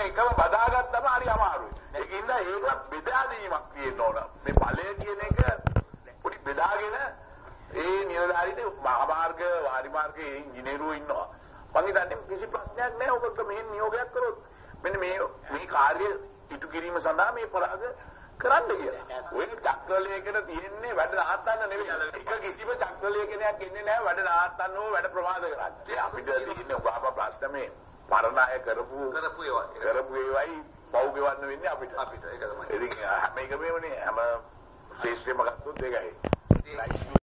එකම බදාගත්තම හරි අමාරුයි. ඒකින්ද ඒක බෙදා දීමක් තියෙන්න ඕන. මේ ඵලය කියන එක පොඩි බෙදාගෙන ඒ නිලධාරීට මහාමාර්ග වාරි මාර්ගයේ ඉංජිනේරුවෝ ඉන්නවා. මම හිතන්නේ කිසි ප්‍රශ්නයක් නැහැ. ඔබට මෙහෙන් නියෝගයක් කරොත් මෙන්න මේ කාර්ය ඉටු කිරීම සඳහා මේ පරාද කරන්න කියලා. ඔය චක්‍රලේඛන තියෙන්නේ වැඩ නවත්තන්න නෙවෙයි. එක කිසිම චක්‍රලේඛනයක් ඉන්නේ නැහැ වැඩ නවත්තන්න ඕන වැඩ ප්‍රමාද කරන්න. අපිට තියෙන්නේ ඔබ අප ප්‍රශ්න මේ පරණ අය කරපු ඒවායි පව් ගෙවන්න වෙන්නේ අපිට. ඒක තමයි. ඉතින් හැම එකම හැම ශේෂ්ත්‍රෙම ගත්තොත් ඒකයි.